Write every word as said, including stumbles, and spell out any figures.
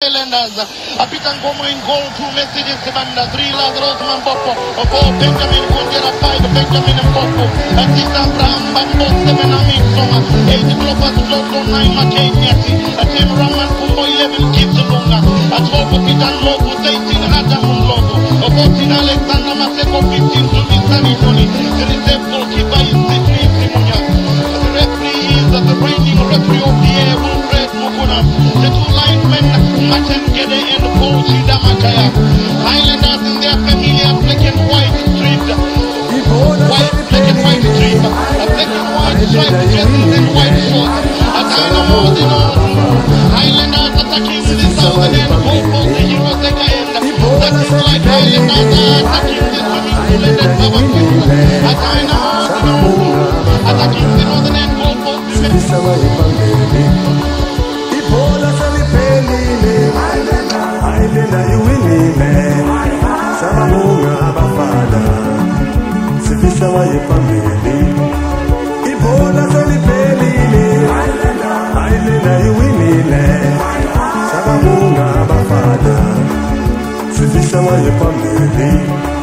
Highlanders. A bit and go in goal, two messages, Banda, three Lazarus Mambopo, four Benjamin Kundera, five Benjamin Mbopo, and six Abraham Bambo, seven Amin Soma, eight Clopas Lotto, nine McCain Yasi, a ten Raman Kumbo, eleven Gibbs Lunga, a twelve Pitan Logo, eighteen Adam Logo, a fourteen Alexander Maseko, fifteen Sulis Sanitoni, the reserve goalkeeper is Sidney Simonia. The referee is the reigning referee of the year, Wilfred Mukuna, the two linemen, Martin Gede and Paul Sida Machaya. Highlanders in their familiar black and white striped, white, black and white strip, a black and white striped dresses and white shorts, a Dynamos in all. Highlanders attacking the southern end, goal for the heroes at the end. That is like Highlanders are attacking the swimming pool and the cover field. A Dynamos in all, attacking the northern end, goal for the Islander, you winning, Sabamunga, Abafada, Sifisawa, your family. Ibola, Salipeli, Islander, you winning, Sabamunga, Abafada, Sifisawa, your family.